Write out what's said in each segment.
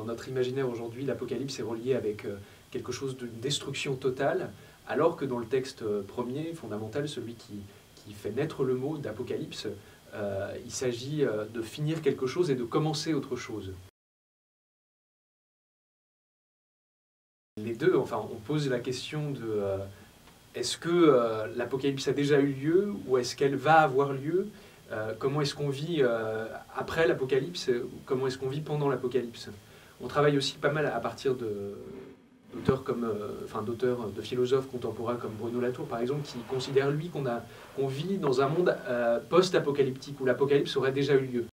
notre imaginaire aujourd'hui, l'Apocalypse est relié avec quelque chose de destruction totale, alors que dans le texte premier, fondamental, celui qui fait naître le mot d'Apocalypse, il s'agit de finir quelque chose et de commencer autre chose. Les deux, enfin, on pose la question de est-ce que l'Apocalypse a déjà eu lieu ou est-ce qu'elle va avoir lieu? Comment est-ce qu'on vit après l'Apocalypse? Comment est-ce qu'on vit pendant l'Apocalypse? On travaille aussi pas mal à partir d'auteurs d'auteurs, de philosophes contemporains comme Bruno Latour, par exemple, qui considère, lui, qu'on vit dans un monde post-apocalyptique, où l'Apocalypse aurait déjà eu lieu.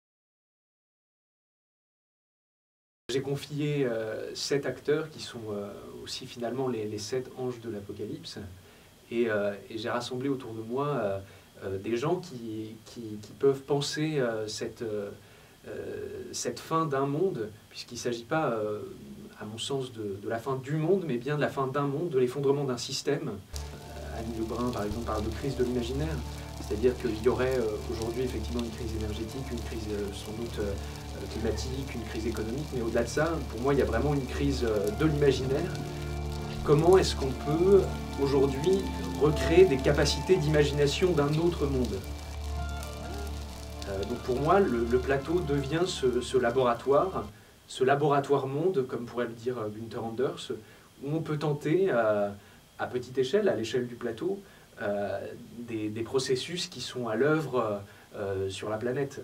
J'ai confié 7 acteurs qui sont aussi finalement les 7 anges de l'Apocalypse, et j'ai rassemblé autour de moi des gens qui peuvent penser cette fin d'un monde, puisqu'il ne s'agit pas, à mon sens, de la fin du monde, mais bien de la fin d'un monde, de l'effondrement d'un système. Annie Lebrun, par exemple, parle de crise de l'imaginaire, c'est-à-dire qu'il y aurait aujourd'hui effectivement une crise énergétique, une crise sans doute climatique, une crise économique, mais au-delà de ça, pour moi, il y a vraiment une crise de l'imaginaire. Comment est-ce qu'on peut aujourd'hui recréer des capacités d'imagination d'un autre monde? Donc pour moi, le plateau devient ce laboratoire monde, comme pourrait le dire Günther Anders, où on peut tenter, à petite échelle, à l'échelle du plateau, des processus qui sont à l'œuvre sur la planète.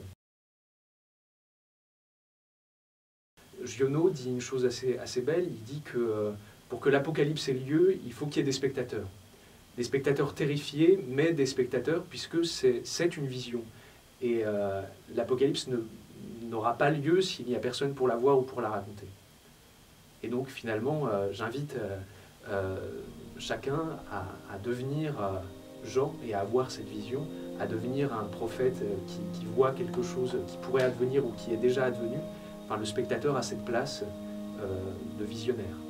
Giono dit une chose assez belle, il dit que pour que l'apocalypse ait lieu, il faut qu'il y ait des spectateurs. Des spectateurs terrifiés, mais des spectateurs, puisque c'est une vision. Et l'apocalypse n'aura pas lieu s'il n'y a personne pour la voir ou pour la raconter. Et donc finalement, j'invite chacun à devenir Jean et à avoir cette vision, à devenir un prophète qui voit quelque chose qui pourrait advenir ou qui est déjà advenu. Enfin, le spectateur a cette place de visionnaire.